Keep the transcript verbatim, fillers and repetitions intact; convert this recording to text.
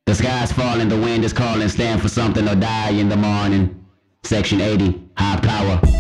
The sky's falling, the wind is calling, stand for something or die in the morning. Section eighty, high power.